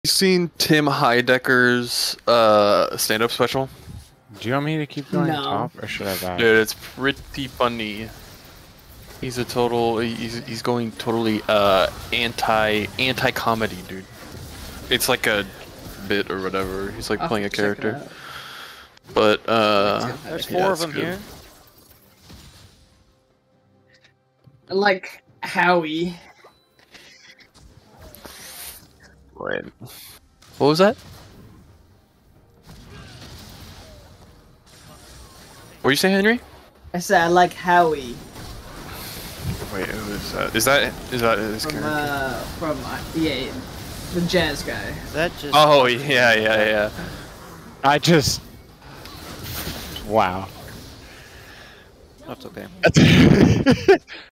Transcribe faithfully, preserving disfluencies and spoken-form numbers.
You seen Tim Heidecker's uh, stand-up special? Do you want me to keep going No. top, or should I back? Dude, it's pretty funny. He's a total. He's he's going totally uh anti anti comedy, dude. It's like a bit or whatever. He's like I'll playing a check it character. out. But uh, There's yeah, four of it's them good. here. Like Howie. Wait, what was that? What were you saying, Henry? I said I like Howie Wait, who is that? Is that is that his from character? uh from uh, yeah, the jazz guy. Is that just? Oh yeah, yeah, yeah. I just... Wow. That's okay.